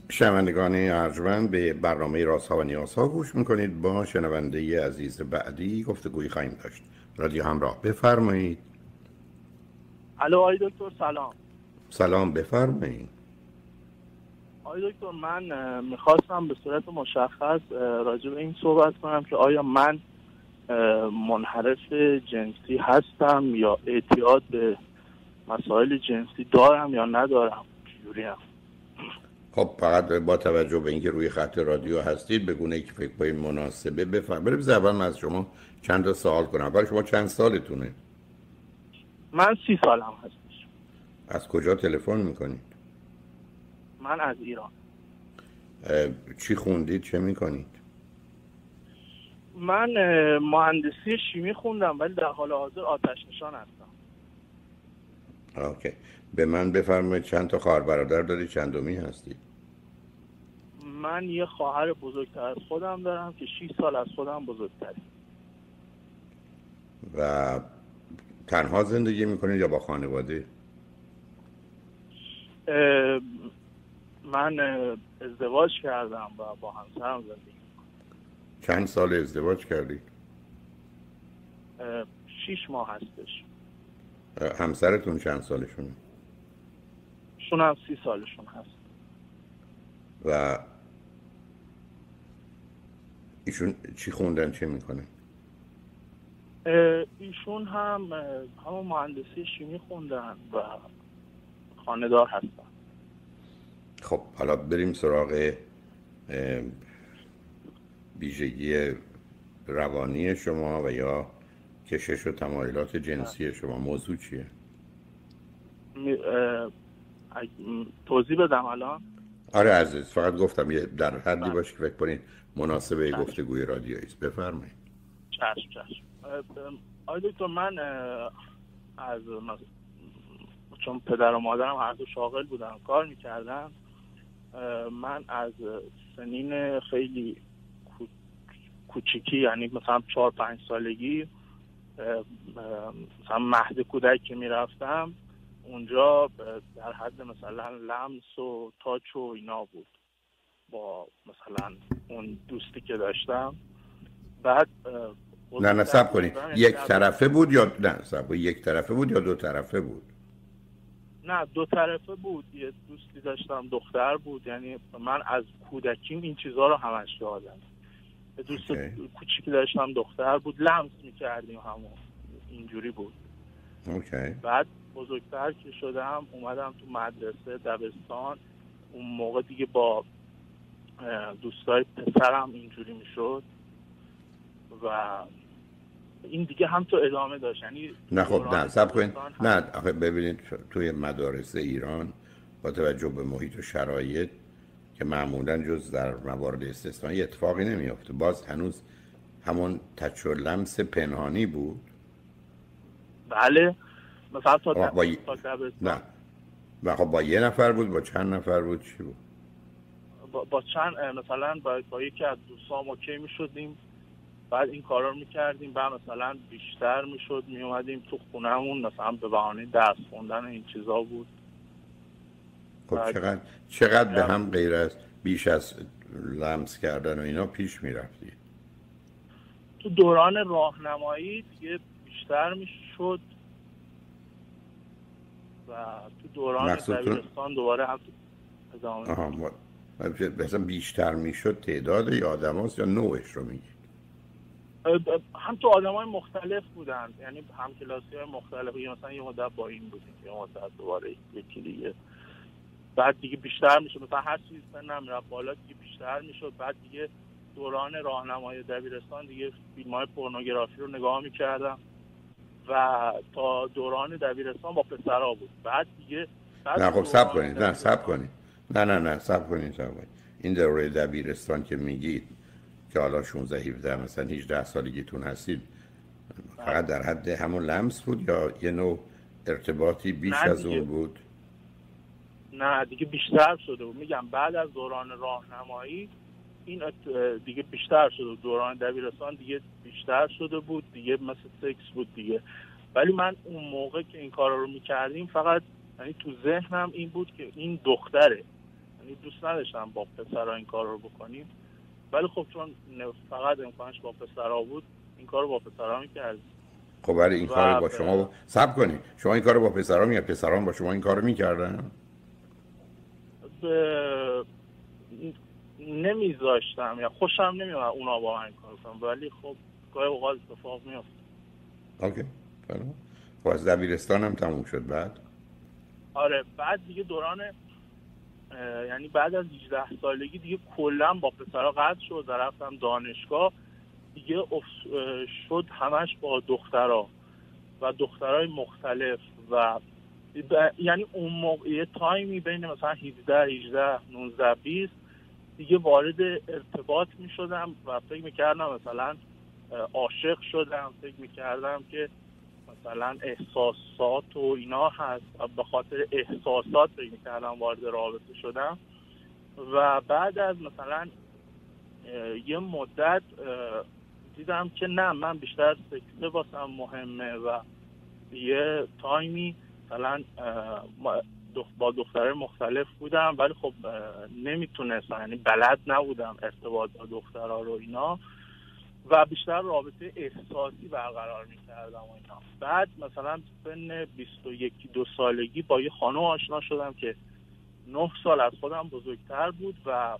شنوندگان ارجمند به برنامه رازها و نیازها گوش میکنید. با شنونده عزیز بعدی گفتگویی خواهیم داشت. رادیو همراه، بفرمایید. الو آقای دکتر سلام. سلام، بفرمایید. آقای دکتر من میخواستم به صورت مشخص راجع به این صحبت کنم که آیا من منحرف جنسی هستم یا اعتیاد به مسائل جنسی دارم یا ندارم، چجوریم؟ خب فقط با توجه به اینکه روی خط رادیو هستید بگونه که فکر کنید مناسبه بفرمایید. اول من از شما چند تا سوال کنم. اول شما چند سالتونه؟ من 30 سالم هستش. از کجا تلفن میکنید؟ من از ایران. چی خوندید؟ چه میکنید؟ من مهندسی شیمی خوندم ولی در حال حاضر آتش نشان هستم. اوکی. به من بفرمایید چند تا خواهر برادر دارید؟ چندمی هستید؟ من یه خواهر بزرگتر از خودم دارم که 6 سال از خودم بزرگتره. و تنها زندگی میکنید یا با خانواده؟ من ازدواج کردم و با همسرم زندگی میکنم. چند سال ازدواج کردید؟ 6 ماه هستش. همسرتون چند سالشونه؟ شون هم 30 سالشون هست. و ایشون چی خوندن، چه میکنه؟ ایشون هم همون مهندسی شیمی خوندن و خانه‌دار هستن. خب حالا بریم سراغ ویژگی روانی شما و یا کشش و تمایلات جنسی شما. موضوع چیه؟ توضیح بدم الان؟ آره عزیز، فقط گفتم یه در حدی باشه که فکر کنید مناسبه گفتگوی رادیویی است. بفرمایید. چشم. آقای دکتر من چون پدر و مادرم هر دو شاغل بودن کار میکردن، من از سنین خیلی کوچیکی، یعنی مثلا 4-5 سالگی، مثلا مهد کودک که میرفتم اونجا در حد مثلا لمس و تاچ و اینا بود با مثلا اون دوستی که داشتم. بعد نه صبر کنید، یک طرفه بود یا نه؟ صبر، یک طرفه بود یا دو طرفه بود؟ نه 2 طرفه بود. یه دوستی داشتم دختر بود، یعنی من از کودکیم این چیزها رو همش یادم. دوست کوچیکی داشتم دختر بود، لمس میکردیم همون اینجوری بود. بعد بزرگتر که شدم اومدم تو مدرسه دبستان، اون موقع دیگه با دوستای پسرم اینجوری میشد و این دیگه هم تو ادامه داشت. یعنی نه خب نه صبر کنید، نه آخه ببینید توی مدارس ایران با توجه به محیط و شرایط که معمولا جز در موارد استثنایی اتفاقی نمیافته، باز هنوز همون تچ و لمس پنهانی بود. بله مثلا تا دبستان نه و خب با یه نفر بود، با چند نفر بود، چی بود؟ با چند مثلا با یکی از دوستام اوکی میشدیم، بعد این کارا رو میکردیم، بعد مثلا بیشتر میشد میومدیم تو خونهمون مثلا به بهانه درس خوندن این چیزا بود. خب چقدر به هم غیر از بیش از لمس کردن و اینا پیش میرفتید؟ تو دوران راهنمایی دیگه بیشتر میشد و تو دوران دبیرستان دوباره هم ادامه. مثلا بیشتر میشد تعداد یا آدم هاست یا نوعش رو میگید؟ هم تو آدم های مختلف بودن، یعنی هم کلاسی های مختلف، مثلا یه مدت با این بودیم، یه مدت دوباره یکی دیگه، بعد دیگه بیشتر میشد، مثلا هر چیز سنم رفت بالا دیگه بیشتر میشد. بعد دیگه دوران راهنمایی دبیرستان دیگه فیلم های پورنوگرافی رو نگاه میکردم و تا دوران دبیرستان با پسرها بود. بعد دیگه نه خب صبر کنید، نه صبر کنید. این دوره دبیرستان که میگید که حالا 16-17 مثلا 18 سالگیتون هستید، فقط در حد همون لمس بود یا یه نوع ارتباطی بیش از اون بود؟ نه دیگه بیشتر شده بود. میگم بعد از دوران راهنمایی این دیگه بیشتر شده بود. دوران دبیرستان دیگه بیشتر شده بود دیگه، مثل سکس بود دیگه. ولی من اون موقع که این کارا رو میکردیم فقط یعنی تو ذهنم این بود که این دختره یعنی دوست نداشتم با پسرها این کار رو بکنیم، ولی خب چون فقط امکانش با پسرها بود این کار رو با پسرها میکردیم. خب ولی این کار با شما صبر کنید، شما این کار رو با پسرها میگه، پسران با شما این کار رو میکردن؟ نمیذاشتم یا خوشم نمیاد اونا با من کار کنم، ولی خب گاهی اوقات اتفاق میفته. اوکی. خب از دبیرستان هم تموم شد بعد؟ آره بعد دیگه دوران یعنی بعد از 18 سالگی دیگه کلا با پسرها قطع شد و رفتم دانشگاه دیگه شد همش با دخترها و دخترای مختلف و یعنی اون موقع یه تایمی بین مثلا 17 18 19 20 دیگه وارد ارتباط می شدم و فکر می کردم مثلا عاشق شدم، فکر می کردم که مثلا احساسات و اینا هست و به خاطر احساسات فکر می کردم وارد رابطه شدم و بعد از مثلا یه مدت دیدم که نه، من بیشتر سکسه واسم مهمه و یه تایمی مثلا با دختره مختلف بودم ولی خب نمیتونستم، یعنی بلد نبودم ارتباط با دخترها رو اینا و بیشتر رابطه احساسی برقرار میکردم و اینا. بعد مثلا سن 21-22 سالگی با یه خانم آشنا شدم که 9 سال از خودم بزرگتر بود و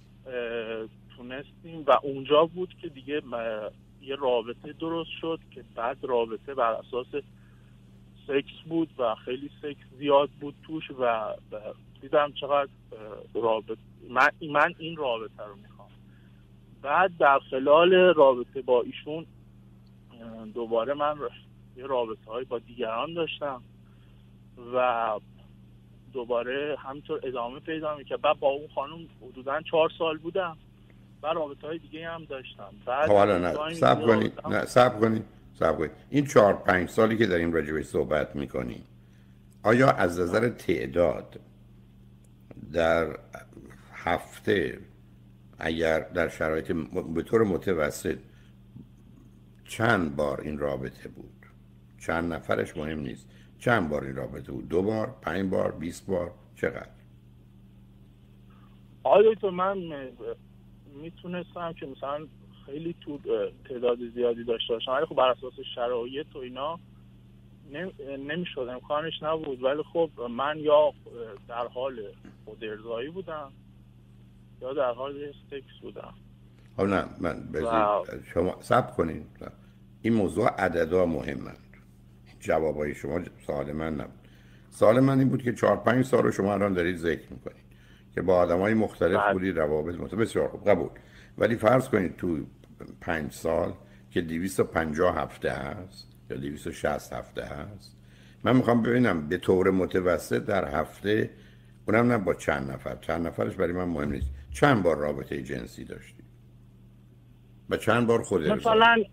تونستیم و اونجا بود که دیگه یه رابطه درست شد که بعد رابطه بر اساس سکس بود و خیلی سکس زیاد بود توش و دیدم چقدر رابطه من این رابطه رو میخوام. بعد در خلال رابطه با ایشون دوباره من یه رابطه های با دیگران داشتم و دوباره همینطور ادامه پیدا میکرد. بعد با اون خانم حدوداً 4 سال بودم و رابطه های دیگه هم داشتم. بعد حالا نه صبر کنید این 4-5 سالی که داریم راجع بهش صحبت میکنیم آیا از نظر تعداد در هفته اگر در شرایط به طور متوسط چند بار این رابطه بود؟ چند نفرش مهم نیست، چند بار این رابطه بود؟ 2 بار، 5 بار، 20 بار، چقدر؟ آیا تو من میتونستم که مثلا خیلی تعداد زیادی داشته باشم ولی خب بر اساس شرایط و اینا نمیشد، امکانش نبود. ولی خب من یا در حال خود ارضایی بودم یا در حال سکس بودم. خب نه من شما صبر کنید، این موضوع عددا مهمند، جوابای شما سوال من نبود. سوال من این بود که 4-5 سال رو شما الان دارید ذکر میکنید که با آدمای مختلف بودید، روابط مختلف، بسیار خوب قبول. ولی فرض کنید تو 5 سال که 250 هفته هست یا 260 هفته هست، من میخوام ببینم به طور متوسط در هفته، اونم نه با چند نفر، چند نفرش برای من مهم نیست، چند بار رابطه جنسی داشتید و چند بار خود ارضایی؟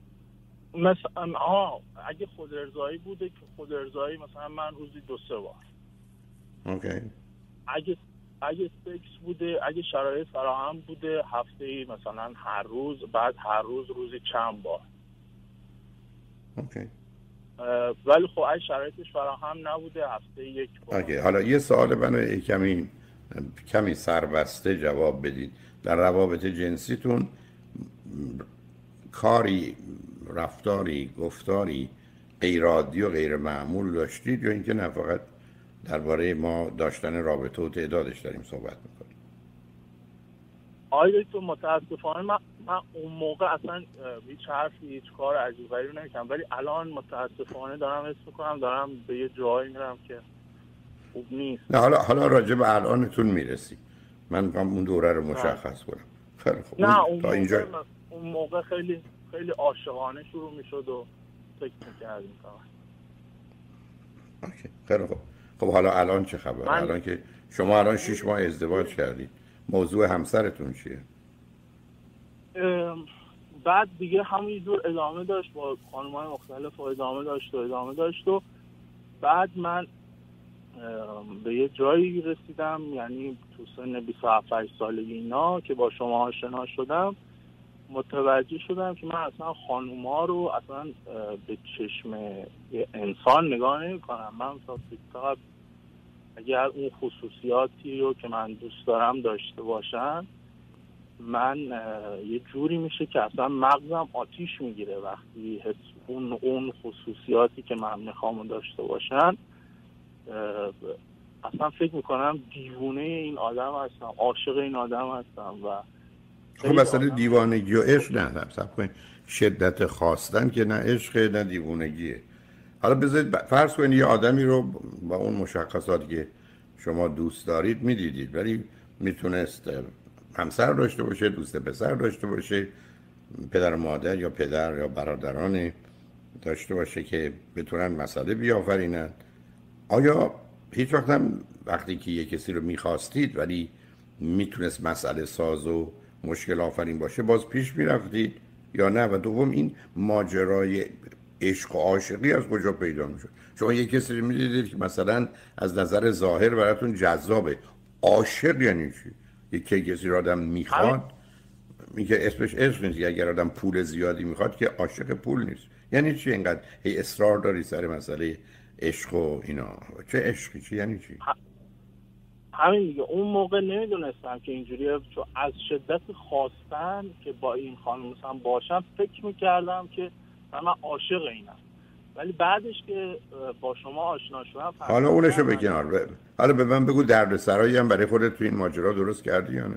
مثلا اگه خود ارضایی بوده که خود ارضایی مثلا من روزی 2-3 بار. اوکی. اگه سکس بوده، اگه شرایط فراهم بوده هفته‌ای مثلا هر روز، بعد هر روز روزی چند بار. اوکی. ولی خب اگه شرایطش فراهم نبوده هفته 1 بار. اوکی. حالا یه سوال منو کمی سربسته جواب بدید. در روابط جنسیتون کاری، رفتاری، گفتاری غیر عادی و غیر معمول داشتید یا اینکه نه فقط درباره ما داشتن رابطه و تعدادش داریم صحبت میکنیم؟ آیا تو متاسفانه من اون موقع اصلا هیچ حرفی، هیچ کار عجیب غریبی نمی‌کردم، ولی الان متاسفانه دارم حس می‌کنم دارم به یه جایی میرم که خوب نیست. نه حالا راجع به الانتون میرسی، من میخوام اون دوره رو مشخص کنم. خیلی خوب. نه اون موقع خیلی خیلی عاشقانه شروع میشد و فکر می‌کردیم فقط. اوکی. خیلی خوب. خب حالا الان چه خبر؟ الان که شما الان 6 ماه ازدواج کردید، موضوع همسرتون چیه؟ بعد دیگه همینجور ادامه داشت با خانم‌های مختلف و ادامه داشت و بعد من به یه جایی رسیدم، یعنی تو سن 27 سالگی اینا که با شما آشنا شدم متوجه شدم که من اصلا خانوما رو اصلا به چشم انسان نگاه نمی کنم. من فقط اگر اون خصوصیاتی رو که من دوست دارم داشته باشن، من یه جوری میشه که اصلا مغزم آتیش میگیره وقتی حس اون خصوصیاتی که من میخوام داشته باشن. اصلا فکر میکنم دیوونه این آدم هستم، عاشق این آدم هستم. و خب مسئله دیوانگی و عشق نه، صبر کنید، شدت خواستن که نه عشق نه دیوونگیه. حالا بذارید فرض کنید یه آدمی رو با اون مشخصاتی که شما دوست دارید میدیدید، ولی میتونست همسر داشته باشه، دوست پسر داشته باشه، پدر و مادر یا پدر یا برادران داشته باشه که بتونن مسئله بیافرینن. آیا هیچ وقت هم وقتی که یه کسی رو میخواستید ولی میتونست مسئله ساز و مشکل آفرین باشه باز پیش میرفتید یا نه؟ و دوم این ماجرای عشق و عاشقی از کجا پیدا میشد؟ شما یه کسی رو میدیدید که مثلا از نظر ظاهر براتون جذابه، عاشق یعنی چی؟ یه کسی رو آدم میخواد میگه اسمش عشق نیست. اگر آدم پول زیادی میخواد که عاشق پول نیست. یعنی چی اینقدر هی اصرار داری سر مسئله عشق و اینا؟ چه عشقی؟ چی یعنی چی؟ همین دیگه. اون موقع نمیدونستم که اینجوریه، چون از شدت خواستن که با این خانم مثلا باشم فکر میکردم که من عاشق اینم، ولی بعدش که با شما آشنا شدم حالا اونشو به کنار، حالا به من بگو دردسرایی هم برای خودت تو این ماجرا درست کردی یا نه؟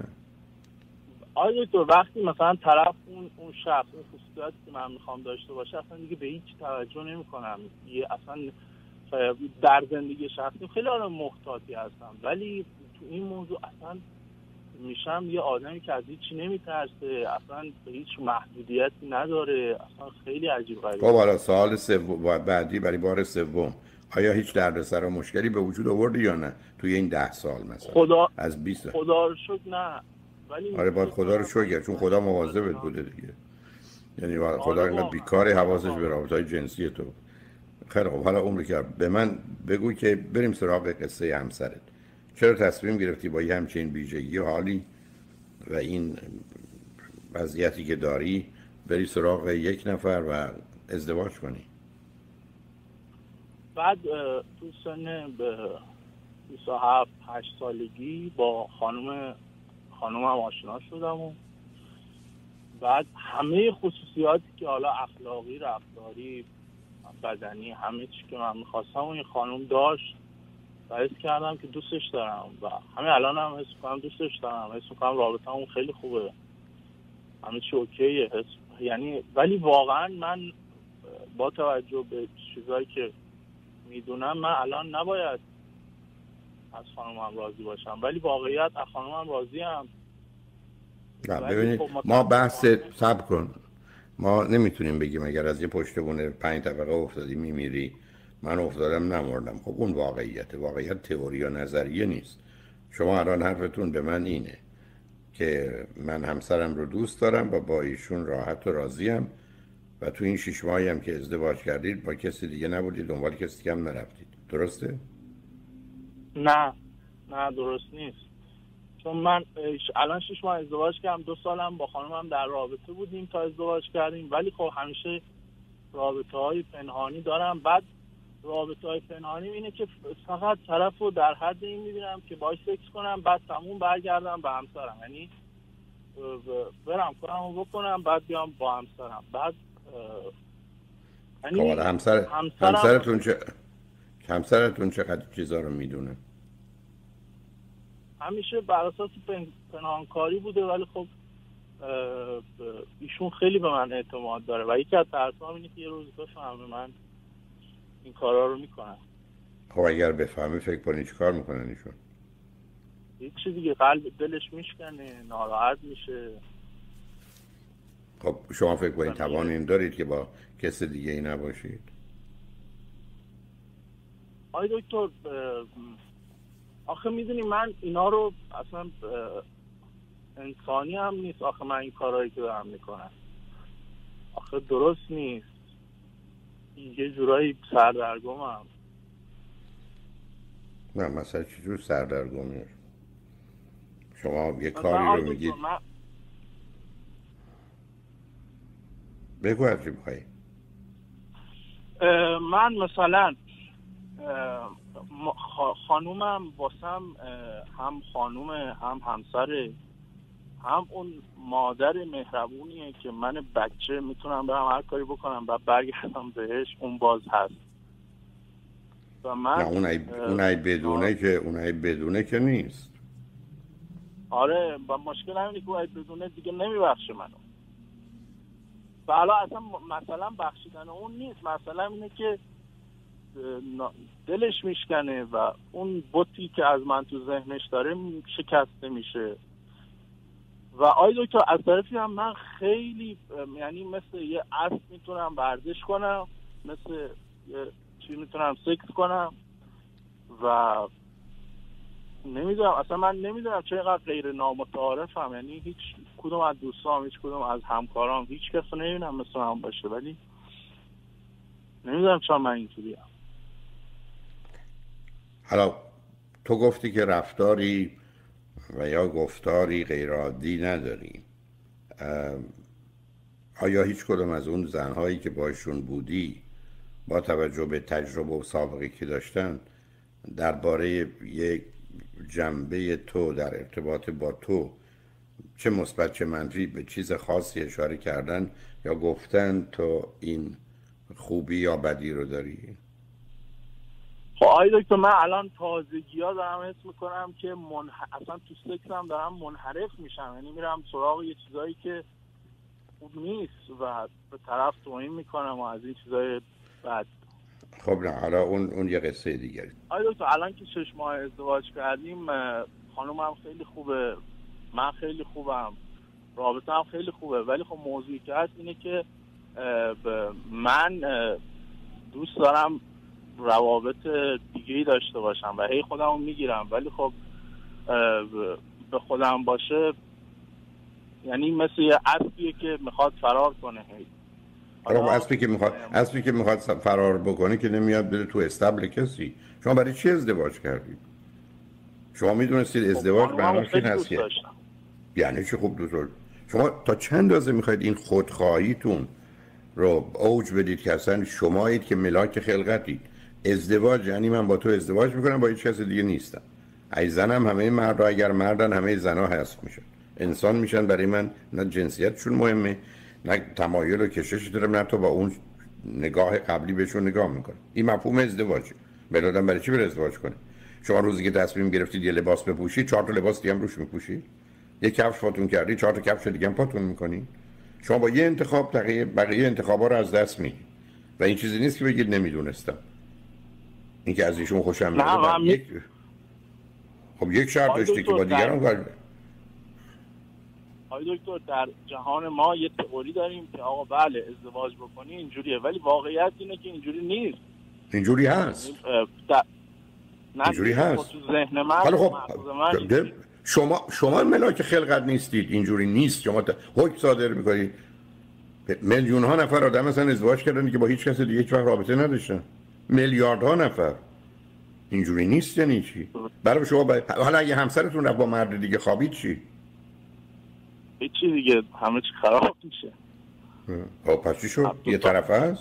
آیا تو وقتی مثلا طرف اون شخص اون خصوصیاتی که من میخوام داشته باشه اصلا دیگه به هیچ توجه نمیکنم، یه اصلا در زندگی شخصی خیلی آدم محتاطی هستم، ولی تو این موضوع اصلا میشم یه آدمی که از هیچی نمیترسه، اصلا به هیچ محدودیتی نداره، اصلا خیلی عجیب غریبه. خب حالا سوال سوم بعدی برای بار سوم، آیا هیچ دردسر و مشکلی به وجود آوردی یا نه توی این 10 سال مثلا؟ از 20 خدا رو شکر نه. ولی آره باید خدا رو شکر، چون خدا مواظبت بوده دیگه. یعنی خدا اینقدر بیکاره حواسش به رابطه‌های جنسی تو. خیلی خب، حالا عمر که به من بگو که بریم سراغ قصه همسرت. چرا تصمیم گرفتی با یه همچین ویژگی حالی و این وضعیتی که داری بری سراغ یک نفر و ازدواج کنی؟ بعد تو سن 27-8 سالگی با خانومم آشنا شدم و بعد همه خصوصیاتی که حالا اخلاقی، رفتاری، بدنی، همه چی که من میخواستم و این خانوم داشت و حس کردم که دوستش دارم و همه الان هم حس میکنم دوستش دارم، حس میکنم رابطه‌مون خیلی خوبه، همه چی اوکیه. یعنی ولی واقعا من با توجه به چیزایی که میدونم من الان نباید از خانومم راضی باشم، ولی واقعیت از خانومم راضی هم. ببینید ما بحث صبر کن، ما نمیتونیم بگیم اگر از یه پشتبون 5 طبقه افتادی میمیری، من افتادم نمردم. خب اون واقعیت تئوری یا نظریه نیست. شما الان حرفتون به من اینه که من همسرم رو دوست دارم و با ایشون راحت و راضیم و تو این 6 ماهی هم که ازدواج کردید با کسی دیگه نبودید، دنبال کسی دیگه هم نرفتید، درسته؟ نه درست نیست، چون من الان 6 ماه ازدواج کردم، 2 سالم با خانمم در رابطه بودیم تا ازدواج کردیم، ولی خب همیشه رابطه‌های پنهانی دارم. بعد رابطه‌های پنهانی اینه که فقط طرف رو در حد این می‌بینم که باهاش سکس کنم، بعد تموم برگردم به همسرم، یعنی برم کارمو بکنم بعد بیام با همسرم. بعد یعنی همسرتون چقدر چیزا رو میدونه؟ همیشه بر اساس پنهانکاری بوده، ولی خب ایشون خیلی به من اعتماد داره و یکی از ترسام اینه که یه روز بفهمه من این کارا رو میکنم. خب اگر بفهمه فکر کنی چی کار میکنن ایشون؟ هیچ دیگه، قلب دلش میشکنه، ناراحت میشه. خب شما فکر کنید توان این دارید که با کس دیگه ای نباشید؟ آی دکتر آخه میدونی من اینا رو اصلا انسانی هم نیست، آخه من این کارهایی که دارم میکنم آخه درست نیست، یه جورایی سردرگمم. نه مثلا چجور سردرگمی؟ شما یه کاری رو میگید بگو هرچی بخوایی. من مثلا خانومم واسم هم خانومه، هم همسره، هم اون مادر مهربونیه که من بچه میتونم برم هر کاری بکنم و برگردم بهش، اون باز هست. و من اونایی بدونه که نیست. آره، و مشکل همینه که اونایی بدونه دیگه نمیبخشه منو. و حالا اصلا مثلا بخشیدن اون نیست، مثلا اینه که دلش میشکنه و اون بطی که از من تو ذهنش داره شکسته میشه. و آی دکتر از طرفی هم من خیلی یعنی مثل یه اسب میتونم ورزش کنم، مثل یه چی میتونم سکس کنم و نمیدونم، اصلا من نمیدونم چقدر غیر نامتعارفم. یعنی هیچ کدوم از دوستام، هیچ کدوم از همکارام، هیچ کس نمیدونم مثل من باشه، ولی نمیدونم چرا من اینجوریم. حالا تو گفتی که رفتاری و یا گفتاری غیرعادی نداری. آیا هیچ کدوم از اون زنهایی که باشون بودی با توجه به تجربه و سابقه که داشتن درباره یک جنبه تو در ارتباط با تو چه مثبت چه منفی به چیز خاصی اشاره کردن یا گفتن تو این خوبی یا بدی رو داری؟ خب آقای دکتر من الان تازگی ها دارم حس میکنم که اصلا تو سکسم دارم منحرف میشم، یعنی میرم سراغ یه چیزایی که خوب نیست و به طرف توهین میکنم و از این چیزای بد. خب نه، حالا اون یه قصه دیگه. آقای دکتر الان که 6 ماه ازدواج کردیم، خانومم خیلی خوبه، من خیلی خوبم، رابطه هم خیلی خوبه، ولی خب موضوعی که هست اینه که من دوست دارم روابط دیگه‌ای داشته باشم و هی خودمو میگیرم، ولی خب به خودم باشه یعنی مثل یه اسبیه که میخواد فرار کنه. هی اسبی که میخواد فرار بکنه که نمیاد بره تو استبل کسی. شما برای چی ازدواج کردید؟ شما میدونستید ازدواج معناش این هست که یعنی چی خوب دوست؟ شما تا چند اندازه میخواید این خودخواهیتون رو اوج بدید که اصلا شمایید که ملاک خلقتید؟ ازدواج یعنی من با تو ازدواج میکنم، با هیچ کس دیگه نیستم. ای زنم همه مرد، اگر مردن همه زنا هست میشن، انسان میشن. برای من نه جنسیتشون مهمه، نه تمایل و کشش دارم، نه تو با اون نگاه قبلی بهشون نگاه میکنه. این مفهوم ازدواجه. بلادم برای چی بر ازدواج کنه؟ شما روزی که تصمیم گرفتید یه لباس بپوشید، 4 تا لباس دیگه هم روش میپوشید. یه کفش پاتون کردی، 4 تا کفش دیگه هم پاتون میکنید. شما با یه انتخاب بقیه انتخابا رو از دست میدید. و این چیزی نیست که بگید نمیدونستم. این که از ایشون خوشم میاد. خب یک شرط داشتی که با دیگران کار. آقای دکتر در جهان ما یه تئوری داریم که آقا بله ازدواج بکنی اینجوریه، ولی واقعیت اینه که اینجوری نیست. اینجوری هست. اینجوری هست. تو ذهن من خب شما ملاک خلقت نیستید. اینجوری نیست. شما حکم صادر میکنید. میلیون ها نفر آدم مثلا ازدواج کردن که با هیچ کس دیگه هیچ وقت رابطه نداشتن. میلیاردها نفر. اینجوری نیست. یعنی چی؟ برای شما حالا اگه همسرتون رفت با مرد دیگه خوابید چی؟ هیچی دیگه، همه چی خراب میشه. خب پس چی شد؟ یه طرف هست؟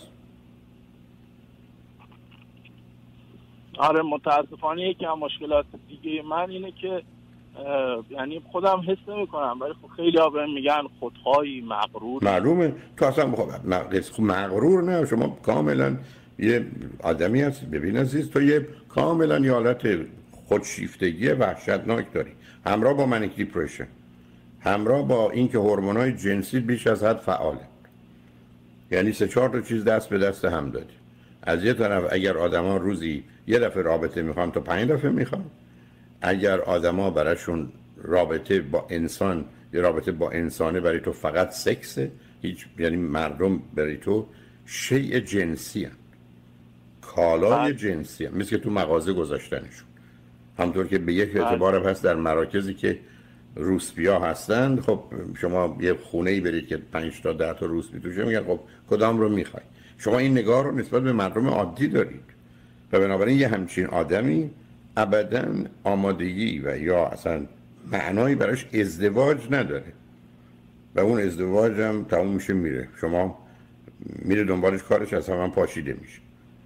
آره متاسفانه یکی از مشکلات دیگه من اینه که یعنی خودم حس نمی کنم، ولی خب خیلی ها بهم میگن خودخواهی، مغرور. معلومه تو اصلا مغرور نه. شما کاملا یه آدمی هستی. ببین عزیز، تو یه کاملا یه حالت خودشیفتگی وحشتناک داری، همراه با منیک دیپرشن، همراه با اینکه هورمونای جنسی بیش از حد فعاله. یعنی 3-4 تا چیز دست به دست هم دادی. از یه طرف اگر آدما روزی یه دفعه رابطه میخوان تو 5 دفعه میخوان. اگر آدما براشون رابطه با انسان، یه رابطه با انسانه برای تو فقط سکسه، هیچ، یعنی مردم برای تو شیء جنسی هست، کالای جنسی هست، مثل که تو مغازه گذاشتنشون. همطور که به یک اعتبار هم هست در مراکزی که روسپیا هستند. خب شما یه خونه‌ای برید که 5 تا 10 تا روسپی توشه، میگن خب کدام رو میخوای؟ شما این نگاه رو نسبت به مردم عادی دارید و بنابراین یه همچین آدمی ابداً آمادگی و یا اصلا معنایی براش ازدواج نداره و اون ازدواج هم تموم میشه میره. شما میره دنبالش، کارش از هم پاشیده میشه.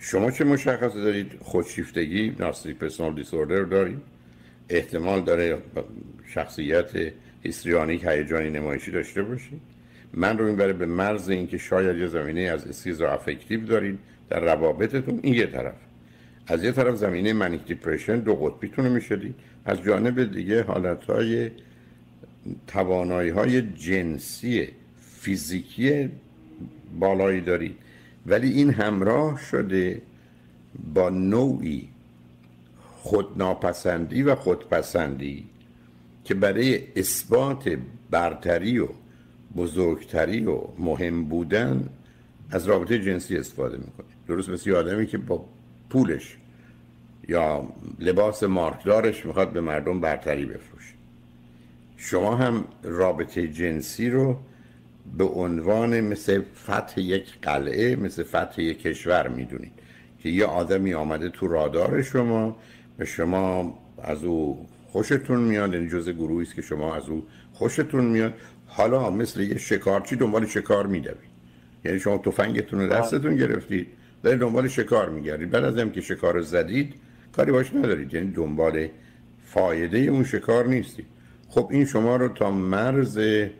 شما چه مشخصی دارید؟ خودشیفتگی، نارسیسیک پرسونال دیسوردر دارید؟ احتمال داره شخصیت هیستریونیک هیجانی نمایشی داشته باشید؟ من رو میبره به مرز اینکه شاید یه زمینه از اسکیزو افکتیو دارید در روابطتون. این یه طرف. از یه طرف زمینه منیک دیپرشن دو قطبیتون رو میشدید، از جانب دیگه حالتهای توانایی‌های جنسی فیزیکی بالایی دارید، ولی این همراه شده با نوعی خودناپسندی و خودپسندی که برای اثبات برتری و بزرگتری و مهم بودن از رابطه جنسی استفاده میکنه. درست مثل یه آدمی که با پولش یا لباس مارکدارش میخواد به مردم برتری بفروشه. شما هم رابطه جنسی رو به عنوان مثل فتح یک قلعه، مثل فتح یک کشور میدونید که یه آدمی آمده تو رادار شما، به شما از او خوشتون میاد، یعنی جزء گروهی است که شما از او خوشتون میاد. حالا مثل یه شکارچی دنبال شکار میدوید، یعنی شما تفنگتون رو دستتون گرفتید دارید دنبال شکار میگردید، بعد از اینکه شکار رو زدید کاری باش ندارید، یعنی دنبال فایده اون شکار نیستید. خب این شما رو تا مرز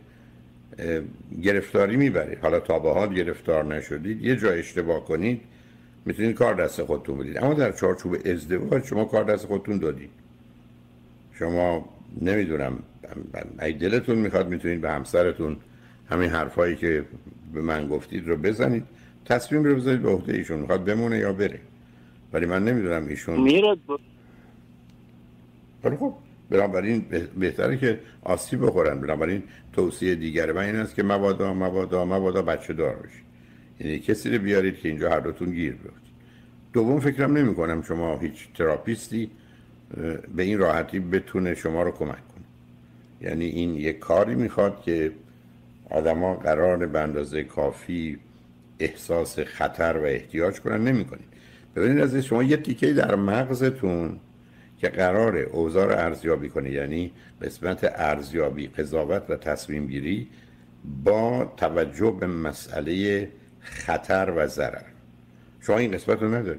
گرفتاری میبره. حالا تا به حال گرفتار نشدید، یه جا اشتباه کنید میتونید کار دست خودتون بدید، اما در چارچوب ازدواج شما کار دست خودتون دادید. شما نمیدونم اگه دلتون میخواد میتونید به همسرتون همین حرفایی که به من گفتید رو بزنید، تصمیم رو بذارید به عهده ایشون، میخواد بمونه یا بره. ولی من نمیدونم ایشون میره. ولی خب بنابراین بهتره که آسیب بخورن. بنابراین توصیه دیگر من این است که مبادا بچه دار بشید، یعنی کسی رو بیارید که اینجا هر دوتون گیر بیفتید. دوم فکرم نمی کنم شما هیچ تراپیستی به این راحتی بتونه شما رو کمک کنه. یعنی این یک کاری میخواد که آدما قرار به اندازه کافی احساس خطر و احتیاج کنن، نمی‌کنید. ببینید از شما یه تیکه در مغزتون که قراره اوضاع رو ارزیابی کنه، یعنی قسمت ارزیابی، قضاوت و تصمیم گیری با توجه به مسئله خطر و ضرر، شما این قسمت رو ندارید.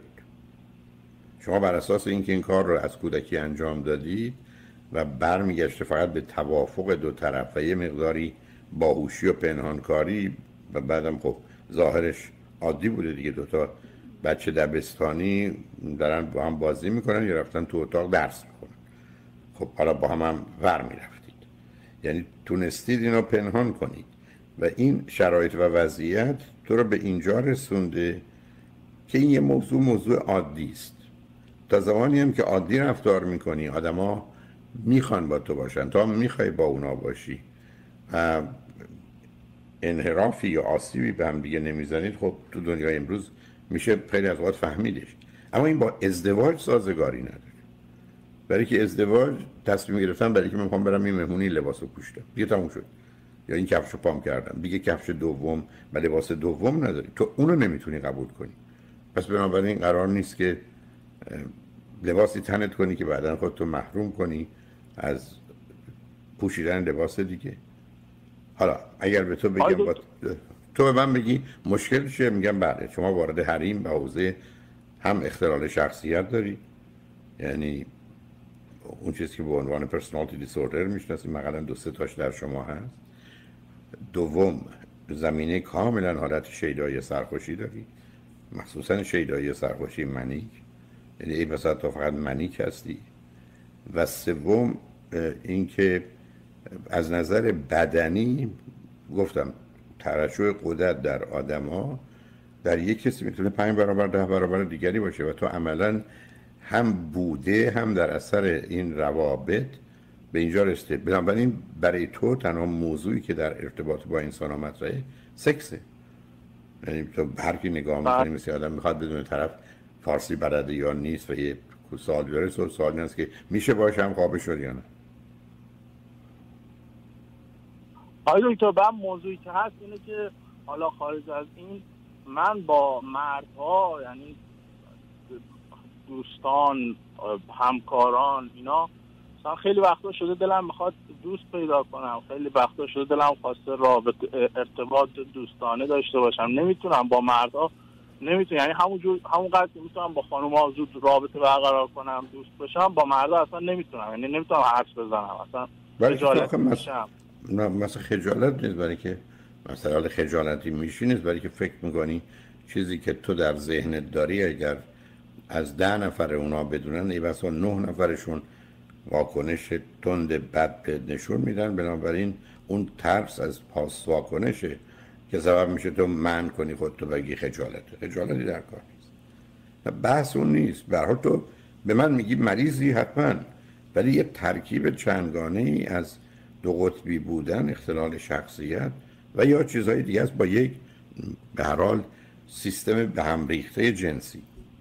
شما بر اساس اینکه این کار رو از کودکی انجام دادید و برمیگشته فقط به توافق دو طرف و یه مقداری باهوشی و پنهانکاری و بعدم خب ظاهرش عادی بوده دیگه، دوتا بچه دبستانی دارن با هم بازی میکنن یا رفتن تو اتاق درس میکنن، خب حالا با هم ور میرفتید، یعنی تونستید اینو پنهان کنید و این شرایط و وضعیت تو رو به اینجا رسونده که این یه موضوع عادی است. تا زمانی هم که عادی رفتار میکنی آدما میخوان با تو باشن، تا میخوای با اونا باشی و انحرافی یا آسیبی به هم دیگه نمیزنید، خب تو دنیای امروز میشه خیلی از وقت فهمیدش. اما این با ازدواج سازگاری نداره. برای که ازدواج تصمیم گرفتن برای که من میخوام برم این مهمونی لباسو پوشیدم دیگه تموم شد، یا این کفشو پام کردم دیگه، کفش دوم و لباس دوم نداری، تو اونو نمیتونی قبول کنی. پس بنابراین قرار نیست که لباسی تنت کنی که بعداً خودتو محروم کنی از پوشیدن لباس دیگه. حالا اگر به تو بگم تو به من بگی مشکل چیه، میگم بله شما وارد حریم و حوزه هم اختلال شخصیت داری، یعنی اون چیزی که به عنوان پرسونالیتی دیسوردر میشناسیم مثلا 2-3 تاش در شما هست. دوم زمینه کاملا حالت شیدایی سرخوشی داری، مخصوصا شیدایی سرخوشی منیک، یعنی ای مثلا تو فقط منیک هستی. و سوم اینکه از نظر بدنی گفتم ترشح غدد در آدما در یک کسی میتونه 5 برابر 10 برابر دیگری باشه و تو عملا هم بوده هم در اثر این روابط به اینجا رسیده. بنابراین برای تو تنها موضوعی که در ارتباط با انسان ها مطرحه سکسه. یعنی تو هر کی نگاه می‌کنی مثل آدم میخواد بدون طرف فارسی بلده یا نیست و یه سوال داره، سوال نیست که میشه باشم خوابش شد یا نه. آیا دکتر بعد موضوعی که هست اینه که حالا خارج از این من با مردها یعنی دوستان همکاران اینا مثلا خیلی وقتا شده دلم میخواد دوست پیدا کنم، خیلی وقتا شده دلم خواسته رابطه ارتباط دوستانه داشته باشم، نمیتونم با مردها نمیتونم، یعنی همونقدر که میتونم با خانوما زود رابطه برقرار کنم، دوست باشم، با مردا اصلا نمیتونم، یعنی نمیتونم حرف بزنم اصلا. خجالت میشم. نه مثلا خجالت نیست، برای که مثلا خجالتی میشی نیست، برای که فکر میکنی چیزی که تو در ذهنت داری اگر از 10 نفر اونا بدونن ای بسا 9 نفرشون واکنش تند بد نشون میدن. بنابراین اون ترس از پاس واکنشه که سبب میشه تو منع کنی خودتو بگی خجالتی در کار نیست. بحث اون نیست. به هر حال تو به من میگی مریضی حتما، ولی یه ترکیب چندگانه ای از دو قطبی بودن، اختلال شخصیت و یا چیزهای دیگه است با یک به هر حال سیستم به هم ریخته جنسی.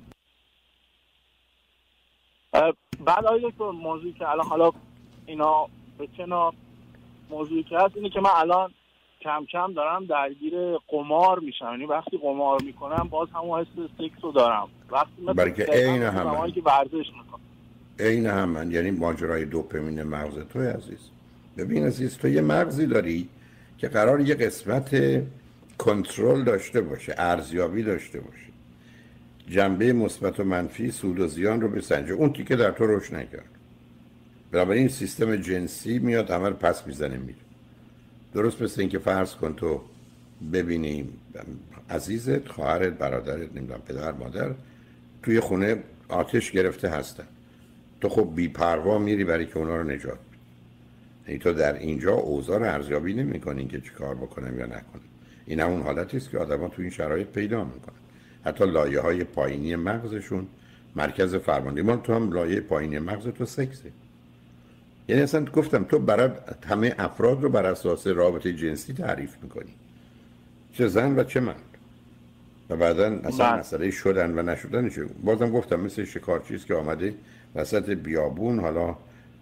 بعد آقای دکتر موضوعی که الان حالا اینا به کنار، موضوعی که هست اینه که من الان کم کم دارم درگیر قمار میشم، یعنی وقتی قمار میکنم باز همون حس سکس رو دارم، وقتی برای که عین همون که ورزش میکنم عین همن، یعنی ماجرای دوپامین مغز توی عزیز. ببین عزیز، تو یه مغزی داری که قرار یه قسمت کنترل داشته باشه، ارزیابی داشته باشه، جنبه مثبت و منفی، سود و زیان رو بسنجه. اون تیکه در تو روش نکرد، بنابراین سیستم جنسی میاد همه رو پس میزنه میره. درست مثل این که فرض کن تو ببینی عزیزت، خواهرت، برادرت، نمیدونم پدر مادر توی خونه آتش گرفته هستن، تو خب بی‌پروا میری برای که اونا رو نجات بدی. یعنی تو در اینجا اوضاع رو ارزیابی نمی‌کنی که چیکار بکنم یا نکنم. این همون حالتی است که آدما تو این شرایط پیدا میکنن. حتی لایه‌های پایینی مغزشون مرکز فرماندهی، ما تو هم لایه پایینی مغز تو سکسه. یعنی اصلا گفتم تو برای همه افراد رو بر اساس رابطه جنسی تعریف میکنی، چه زن و چه مرد، و بعداً اصلا مسئله شدن و نشدنشه. بازم گفتم مثل شکارچیست که آمده وسط بیابون، حالا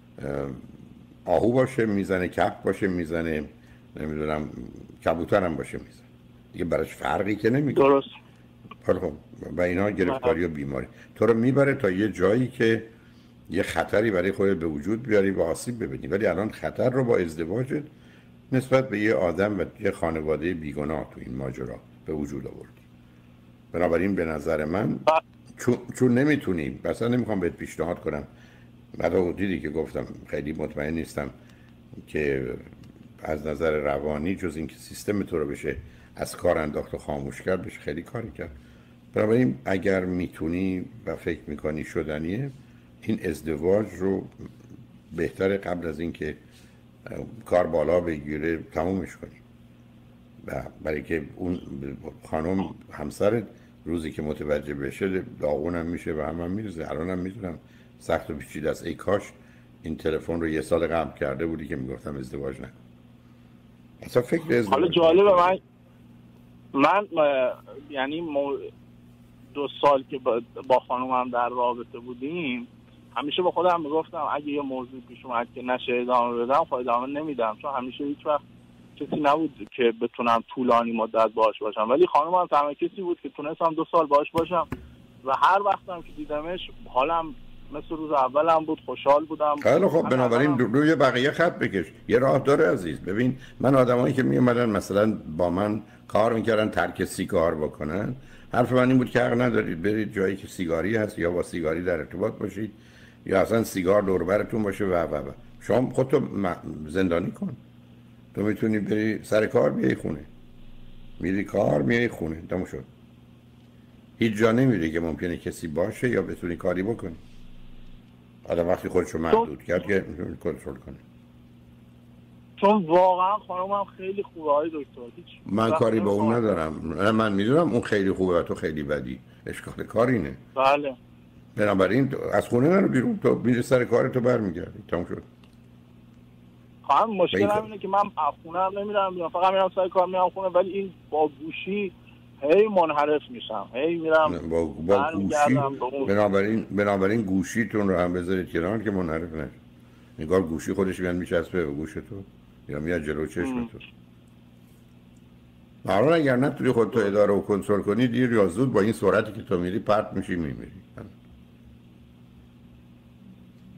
آهو باشه میزنه، کپ باشه میزنه، نمیدونم کبوتر هم باشه میزنه، دیگه براش فرقی که نمیکنه. درست. خب و اینا گرفتاری و بیماری تو رو میبره تا یه جایی که یه خطری برای خودت به وجود بیاری و آسیب ببینی. ولی الان خطر رو با ازدواجت نسبت به یه آدم و یه خانواده بیگناه تو این ماجرا به وجود آوردی. بنابراین به نظر من چون نمیتونی، مثلا نمیخوام بهت پیشنهاد کنم، بعد دیدی که گفتم خیلی مطمئن نیستم که از نظر روانی جز این که سیستم تو رو بشه از کار انداخت و خاموش کرد بشه خیلی کاری کرد. بنابراین اگر میتونی و فکر میکنی شدنیه، این ازدواج رو بهتره قبل از اینکه کار بالا بگیره تمومش کنی. و برای که اون خانم همسر روزی که متوجه بشه داغونم میشه و هم میرزه. الانم میدونم سخت و پیچیده است. ای کاش این تلفن رو 1 سال قبل کرده بودی که میگفتم ازدواج نکن. اصلا فکر ازدواج. حالا جالبه، من یعنی 2 سال که با خانومم در رابطه بودیم همیشه با خودم میگفتم اگه یه موضوع پیش اومد که نشه ادامه بدم خب ادامه نمیدم، چون همیشه هیچ وقت کسی نبود که بتونم طولانی مدت باهاش باشم. ولی خانومم تنها کسی بود که تونستم 2 سال باهاش باشم و هر وقتم که دیدمش حالم مثل روز اولم بود، خوشحال بودم. خیلی خب، بنابراین روی بقیه خط بکش. یه راه داره عزیز. ببین من آدمایی که می اومدن مثلا با من کار میکردن ترک سیگار بکنن، حرف من این بود که حق ندارید برید جایی که سیگاری هست یا با سیگاری در ارتباط باشید یا اصلا سیگار دور براتون باشه و شما خودتو زندانی کن. تو میتونی بری سر کار بیای خونه، میری کار میای خونه، تموم شد. هیچ جا نمیری که ممکنه کسی باشه یا بتونی کاری بکنی. آدم وقتی خودشو محدود کرد که کنترل کنه. چون واقعا خانمم خیلی خوبه های دکتر، من کاری با اون ندارم. من میدونم اون خیلی خوبه و تو خیلی بدی. اشکال کاری اینه. بله. بنابراین از خونه نرو بیرون، تو میری سر کارتو برمیگردی، تموم شد. خواهم مشکل اینه که من از خونه هم نمیرم، فقط میرم سر کار میام خونه، ولی این با گوشی هی منحرف میشم، هی میرم با گوشی. بنابراین گوشیتون رو هم بذارید کنار که منحرف نشه. نگار گوشی خودش میاد میچسبه به گوش تو یا میاد جلو چشم تو. حالا اگر نتونی خودتو اداره و کنترل کنی دیر یا زود با این سرعتی که تو میری پرت میشی میمیری.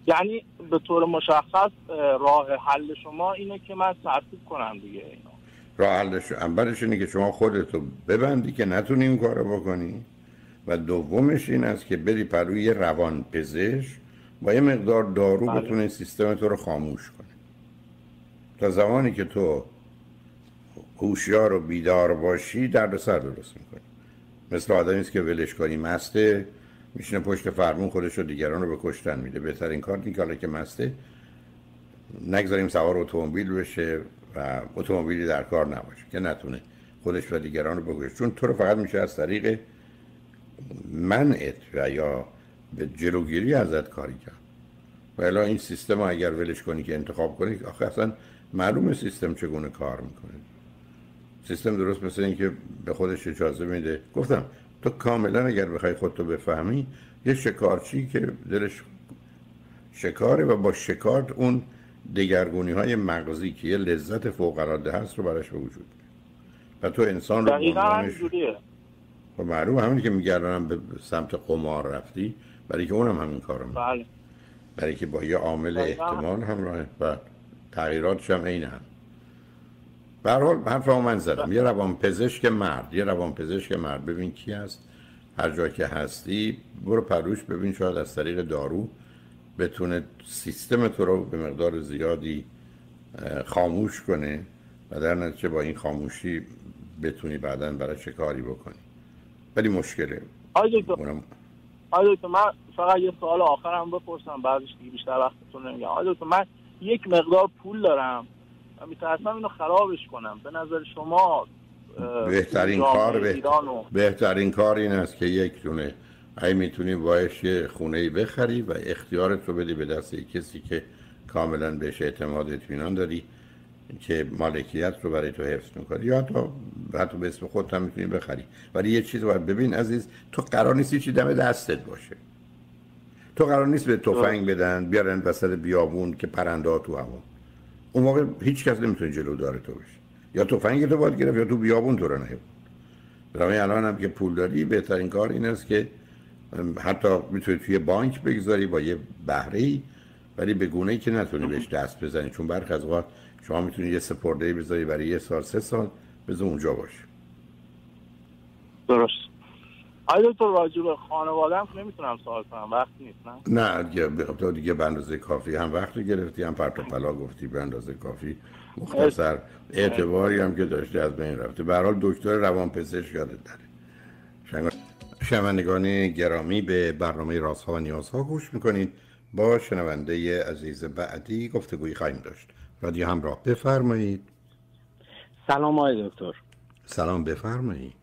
یعنی به طور مشخص راه حل شما اینه که من ترتیب کنم دیگه اینو. راه حلش اولش اینه که شما خودتو ببندی که نتونی این کارو بکنی و دومش این است که بری پروی یه روانپزشک با یه مقدار دارو بتونه سیستم تو رو خاموش کنه. تا زمانی که تو هوشیار و بیدار باشی دردسر درست میکنی. مثل آدمی است که ولش کنی مسته میشینه پشت فرمون خودش و دیگران رو به کشتن میده. بهترین کار اینه که حالا که مسته نگذاریم سوار اتومبیل بشه و اتومبیلی در کار نباشه که نتونه خودش و دیگران رو بکشه، چون تو رو فقط میشه از طریق منعت و یا به جلوگیری ازت کاری کرد. و الا این سیستم رو اگر ولش کنی که انتخاب کنی، آخه اصلا معلومه سیستم چگونه کار میکنه. سیستم درست مثل این که به خودش اجازه میده. گفتم تو کاملا اگر بخوای خودتو بفهمی یه شکارچی که دلش شکاره و با شکار اون دگرگونی های مغزی که یه لذت فوق العاده هست رو براش به وجود میاره و تو انسان رو دقیقاً همینجوریه. و معلومه همین که میگردنم به سمت قمار رفتی برای که اونم همین کارو میکنه. بله. برای که با یه عامل احتمال همراهه و تغییراتش هم عین هم. به هر حال حرفمو من زدم. یه روانپزشک مرد ببین کی هست، هر جا که هستی برو پروش ببین، شاید از طریق دارو بتونه سیستم تو رو به مقدار زیادی خاموش کنه و در نتیجه با این خاموشی بتونی بعداً برای چه کاری بکنی. ولی مشکله. آقای دکتر من فقط یه سوال آخرم بپرسم بعدش دیگه بیشتر وقتتون نمیگم. آقای دکتر من یک مقدار پول دارم و میترسم اینو خرابش کنم. به نظر شما بهترین کار این است که یک دونه اگه میتونی باش یه خونه‌ای بخری و اختیارت رو بدی به دست کسی که کاملا بهش اعتماد اطمینان داری که مالکیت رو برای تو حفظ میکنه، یا حتی به اسم خودت هم میتونی بخری. ولی یه چیز باید ببین عزیز، تو قرار نیست چی دم دستت باشه. تو قرار نیست به تفنگ بدن بیارن وسط بیابون که پرنده ها تو هوا. اون موقع هیچ کس نمیتونه جلودار تو بشه. یا تفنگ تو باید گرفت یا تو بیابون تو رو نهید. برای الان هم که پول داری بهترین کار این است که حتی میتونی توی بانک بگذاری با یه بهره‌ای، ولی به گونه‌ای که نتونی بهش دست بزنی، چون برخی از اوقات شما میتونی یه سپرده‌ای بذاری برای 1 سال 3 سال بذار اونجا باشه. درست. آیا دکتر راجع به خانواده‌ام نمیتونم سوال کنم، وقت نیست نه دیگه به اندازه کافی هم وقت گرفتی، هم پرت و پلا گفتی، به اندازه کافی مختصر اعتباری هم که داشتی از بین رفته. به هر حال دکتر روانپزشک یادت داره. شنوندگان گرامی به برنامه رازها و نیازها گوش میکنید. با شنونده عزیز بعدی گفتگویی خواهیم داشت. رادیو همراه، بفرمایید. سلام آقای دکتر. سلام، بفرمایید.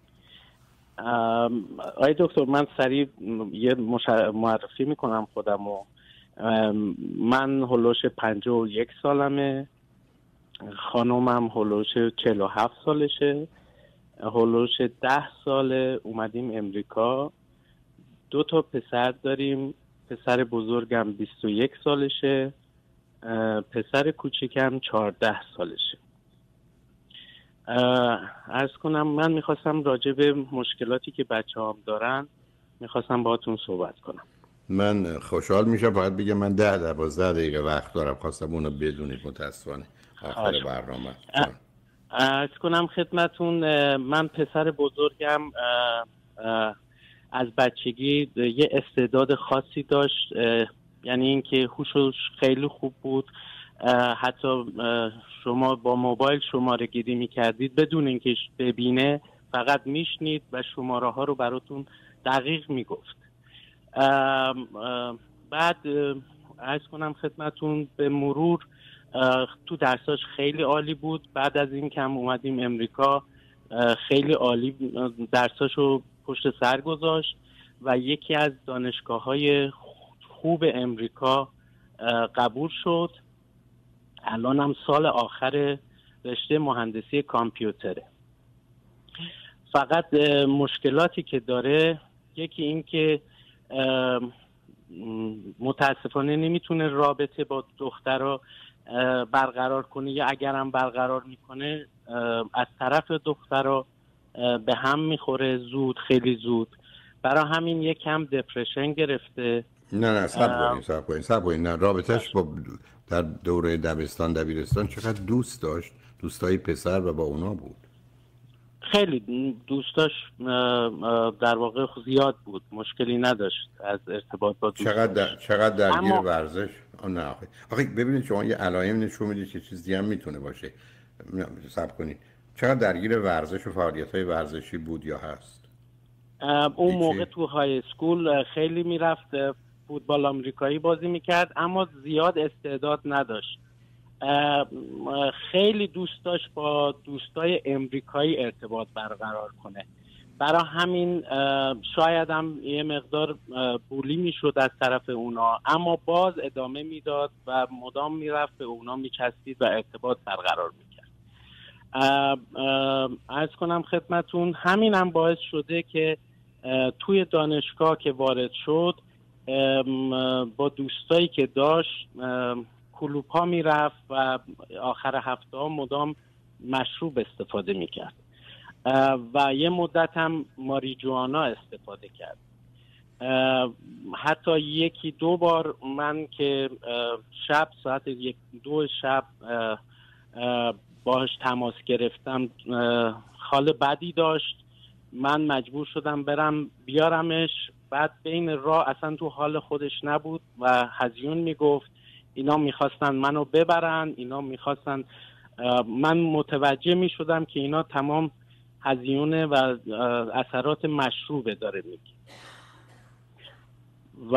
آقای دکتر من سریع یه معرفی میکنم خودمو. من هلوش 51 سالمه، خانومم هلوش 47 سالشه، هلوش 10 ساله اومدیم امریکا. 2 تا پسر داریم، پسر بزرگم 21 سالشه، پسر کوچیکم 14 سالشه. عرض کنم من میخواستم راجع به مشکلاتی که بچه هم دارن میخواستم باهاتون صحبت کنم. من خوشحال میشم، فقط بگم من 10-12 دقیقه وقت دارم، خواستم اونو بدونید متاسفانه آخر برنامه. عرض کنم خدمتون من پسر بزرگم از بچگی یه استعداد خاصی داشت، یعنی اینکه هوشش خیلی خوب بود. حتی شما با موبایل شماره گیری میکردید بدون اینکه ببینه، فقط میشنید و شماره ها رو براتون دقیق میگفت. بعد عرض کنم خدمتون به مرور تو درساش خیلی عالی بود. بعد از این که هم اومدیم امریکا خیلی عالی درساشو پشت سر گذاشت و یکی از دانشگاه‌های خوب امریکا قبول شد. الان هم سال آخر رشته مهندسی کامپیوتره. فقط مشکلاتی که داره یکی این که متاسفانه نمیتونه رابطه با دخترها برقرار کنه، یا اگرم برقرار میکنه از طرف دخترها به هم میخوره زود، خیلی زود. برای همین یکم دپرشن گرفته. نه صبر کنید. نه رابطهش با در دوره دبستان دبیرستان چقدر دوست داشت دوستای پسر و با اونا بود؟ خیلی دوستاش در واقع زیاد بود، مشکلی نداشت از ارتباط با دوستاش. چقدر درگیر ورزش؟ نه آخه ببینید شما یه علائم نشون میدید که چیزی هم میتونه باشه. صبر کنید، چقدر درگیر ورزش و فعالیت‌های ورزشی بود یا هست؟ اون موقع تو های اسکول خیلی میرفت فوتبال آمریکایی بازی میکرد، اما زیاد استعداد نداشت. خیلی دوست داشت با دوستای امریکایی ارتباط برقرار کنه، برای همین شاید هم یه مقدار بولی میشد از طرف اونا، اما باز ادامه میداد و مدام میرفت به اونا میچسبید و ارتباط برقرار میکرد. عرض کنم خدمتون همین هم باعث شده که توی دانشگاه که وارد شد با دوستایی که داشت کلوب ها میرفت و آخر هفته ها مدام مشروب استفاده میکرد و یه مدت هم ماریجوانا استفاده کرد. حتی یکی دو بار من که شب ساعت 1-2 شب باهاش تماس گرفتم، حال بدی داشت، من مجبور شدم برم بیارمش. بعد بین راه اصلا تو حال خودش نبود و هزیون میگفت. اینا میخواستن منو ببرن، اینا میخواستن، من متوجه میشدم که اینا تمام هزیونه و اثرات مشروبه داره میگه. و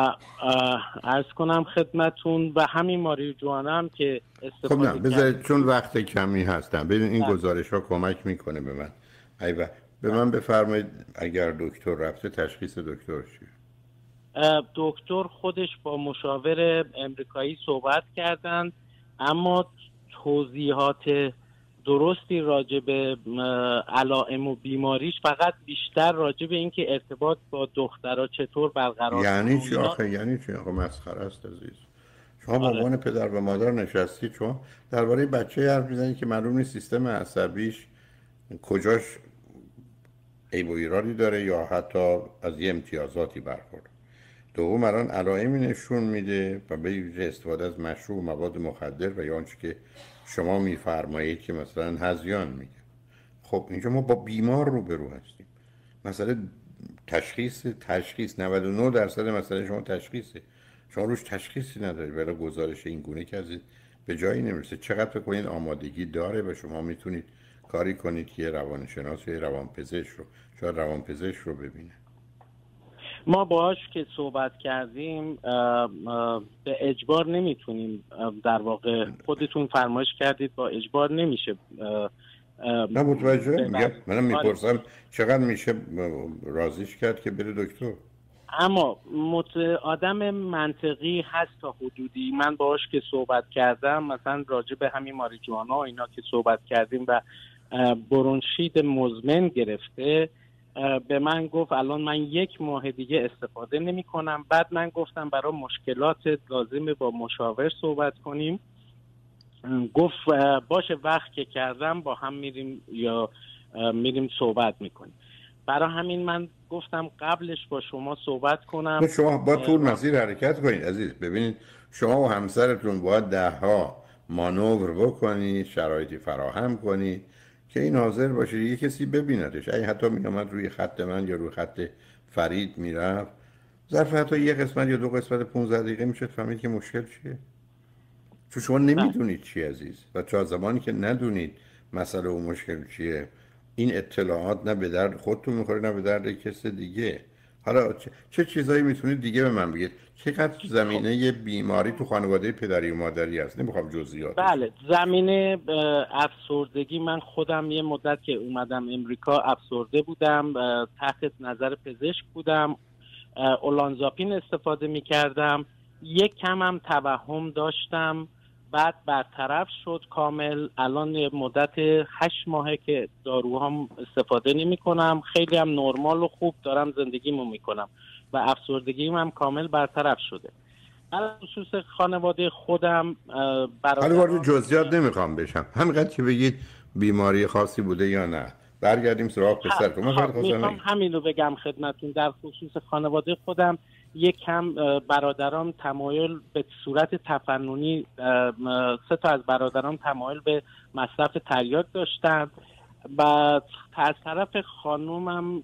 عرض کنم خدمتون و همین ماریجوانا هم که استفاده خب نه بذارید چون وقت کمی هستم، ببین این گزارش ها کمک میکنه به من. ایوه به من بفرمایید اگر دکتر رفته تشخیص دکتر چیه؟ دکتر خودش با مشاور امریکایی صحبت کردن، اما توضیحات درستی راجع به علائم و بیماریش فقط بیشتر راجع به این که ارتباط با دخترها چطور برقرار یعنی چی آخه؟ یعنی چی آخه؟ مسخره است عزیز. شما با عنوان پدر و مادر نشستید، شما درباره بچه حرف میزنید که معلوم نیست سیستم عصبیش کجاش عیب و ایرادی داره یا حتی از یه امتیازاتی برخورد. دوم الان علائمی نشون میده و به ویژه استفاده از مشروب و مواد مخدر و یا آنچه که شما میفرمایید که مثلا هذیان میگه. خب اینجا ما با بیمار روبرو هستیم. مسئله تشخیص 99% مسئله شما تشخیصه. شما روش تشخیصی ندارید، ولی گزارش این گونه که از به جایی نمیرسه. چقدر فکر کنید آمادگی داره و شما میتونید کاری کنید که روانشناس یا روانپزشک رو، شاید روانپزشک رو ببینه. ما باهاش که صحبت کردیم به اجبار نمیتونیم، در واقع خودتون فرمایش کردید با اجبار نمیشه. نه متوجه میگم، منم میپرسم چقدر میشه راضیش کرد که بره دکتر. اما آدم منطقی هست تا حدودی. من باهاش که صحبت کردم مثلا راجع به همین ماریجوانا و اینا که صحبت کردیم و برونشیت مزمن گرفته، به من گفت الان من 1 ماه دیگه استفاده نمی کنم. بعد من گفتم برای مشکلات لازمه با مشاور صحبت کنیم. گفت باشه، وقت که کردم با هم میریم یا میریم صحبت میکنیم. برای همین من گفتم قبلش با شما صحبت کنم. شما با طول مسیر حرکت کنید عزیز. ببینید شما و همسرتون باید 10 مانور بکنید، شرایطی فراهم کنید که این حاضر باشه یه کسی ببیندش. اگه حتی میامد روی خط من یا روی خط فرید میرفت، ظرف حتی یه قسمت یا 2 قسمت 15 دقیقه میشه فهمید که مشکل چیه. چون شما نمیدونید چی عزیز، و تا زمانی که ندونید مسئله و مشکل چیه، این اطلاعات نه به درد خودتون میخوره نه به درد کس دیگه. حالا چه چیزایی میتونید دیگه به من بگید؟ چقدر زمینه بیماری تو خانواده پدری و مادری هست؟ نمیخوام جزئیات. بله، زمینه افسردگی. من خودم یه مدت که اومدم امریکا افسرده بودم، تحت نظر پزشک بودم، اولانزاپین استفاده میکردم. یک کم هم توهم داشتم، بعد برطرف شد کامل. الان یه مدت 8 ماهه که داروهام استفاده نمی کنم، خیلی هم نرمال و خوب دارم زندگیمو میکنم و افسردگیم هم کامل برطرف شده. در خصوص خانواده خودم حالا وارد جزئیات نمیخوام بشم، همینقدر که بگید بیماری خاصی بوده یا نه. برگردیم سراغ پسر. میخوام همین رو بگم خدمتون. در خصوص خانواده خودم یک کم برادرام تمایل به صورت تفننی 3 تا از برادرام تمایل به مصرف تریاک داشتن و از طرف خانومم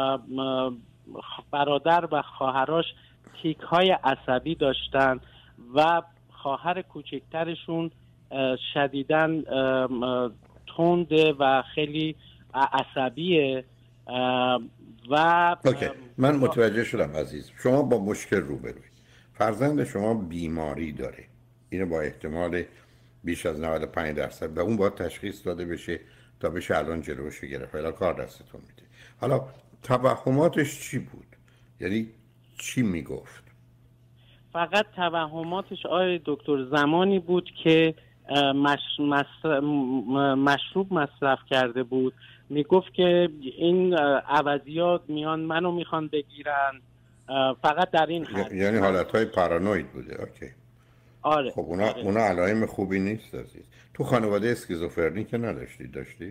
برادر و خواهراش تیک های عصبی داشتن و خواهر کوچکترشون شدیداً تنده و خیلی عصبیه و اوکی. من متوجه شدم عزیز. شما با مشکل روبروید. فرزند شما بیماری داره، اینو با احتمال بیش از 95% و اون باید تشخیص داده بشه تا بشه الان جلوش گرفت. حالا کار دستتون میده. حالا توهماتش چی بود؟ یعنی چی میگفت؟ فقط توهماتش آقای دکتر زمانی بود که مشروب مصرف کرده بود، میگفت که این عوضیات میان منو میخوان بگیرن، فقط در این حد. یعنی حالتهای پارانوید بوده. اوکی. آره. خب اونا علائم خوبی نیست عزیز. تو خانواده اسکیزوفرنی که نداشتی؟ داشتی؟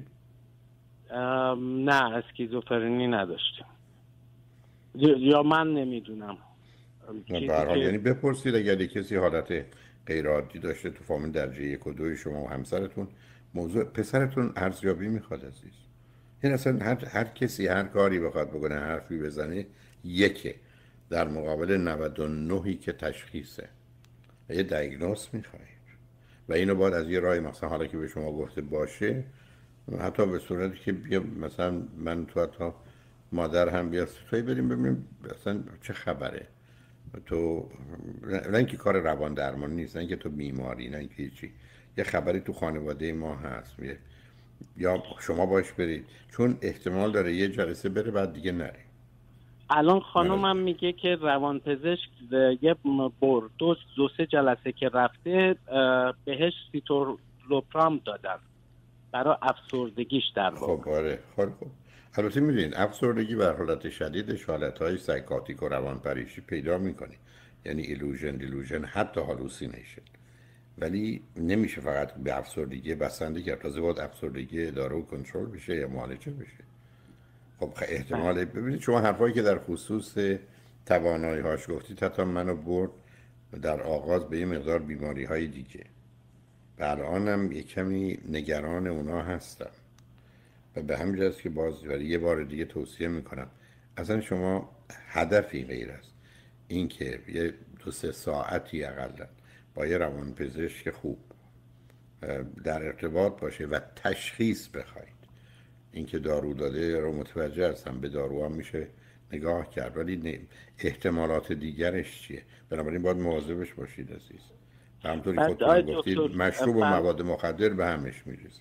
نه اسکیزوفرنی نداشتیم یا من نمیدونم. به هر حال یعنی بپرسید اگر کسی حالت غیر عادی داشته تو فامیل درجه 1 و 2 شما و همسرتون، موضوع پسرتون ارزیابی میخواد عزیز. این اصلا هر کسی هر کاری بخواد بکنه، حرفی بزنه، یکه در مقابل 99 که تشخیصه و یه دیاگنوز میخواید و اینو باید از یه راه مثلا حالا که به شما گفته باشه، حتی به صورتی که بیا مثلا من تو حتی مادر هم بیاد توی بریم ببینیم اصلا چه خبره. تو نه اینکه کار روان درمان نیست، نه اینکه تو بیماری، نه اینکه چی، یه خبری تو خانواده ما هست یا شما باش برید، چون احتمال داره یه جلسه بره بعد دیگه نره. الان خانومم میگه که روانپزشک یه دو سه جلسه که رفته بهش سیتولوپرام دادن برای افسردگیش در واقع. خب آره. خب البته میدونین افسردگی بر حالت شدیدش حالتهای سایکاتیک و روانپریشی پیدا میکنه، یعنی ایلوژن حتی هالوسینیشن، ولی نمیشه فقط به افسردگی بسنده کرد. تازه باید افسردگی اداره و کنترل بشه یا معالجه بشه. خب احتمال ببینید شما حرفایی که در خصوص توانایی هاش گفتید حتی منو برد در آغاز به یه مقدار بیماری های دیگه و الانم یه کمی نگران اونا هستم و به همین جاست که باز یه بار دیگه توصیه میکنم اصلا شما هدفی غیر است این که یه 2-3 ساعتی اقلا با یه روانپزشک خوب در ارتباط باشه و تشخیص بخواید. اینکه دارو داده رو متوجه هستم، به دارو هم میشه نگاه کرد، ولی احتمالات دیگرش چیه؟ بنابراین باید مواظبش باشید عزیز. همونطوری خودتون گفتید مشروب و مواد مخدر به همش میرسه.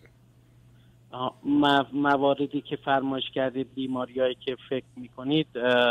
مواردی که فرمایش کردید، بیماریایی که فکر میکنید،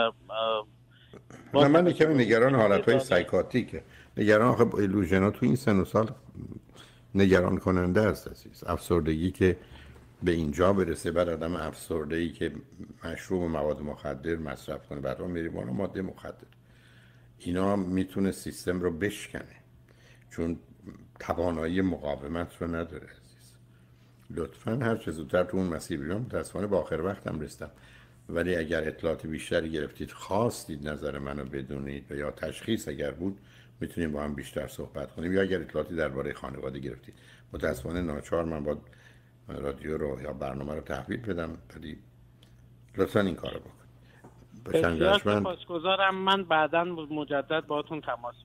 من کمی نگران حالتهای سایکاتیکه. نگران آخه ایلوژنا تو این سن و سال نگران کننده است عزیز. افسردگی که به اینجا برسه، بعد آدم افسرده‌ای که مشروب و مواد مخدر مصرف کنه، بعد مریوانه و ماده مخدر، اینا میتونه سیستم رو بشکنه چون توانایی مقاومت رو نداره عزیز. لطفاً هر چه زودتر تو اون مسیر بیام. متأسفانه با آخر وقتم رسیدم، ولی اگر اطلاعات بیشتری گرفتید، خواستید نظر منو بدونید و یا تشخیص اگر بود، میتونیم با هم بیشتر صحبت کنیم، یا اگر اطلاعاتی درباره خانواده گرفتید. متأسفانه ناچار من با رادیو رو یا برنامه رو تحویل بدم، ولی لطفاً این کارو بکن. بسیار سپاسگزارم. من بعداً مجدد باهاتون تماس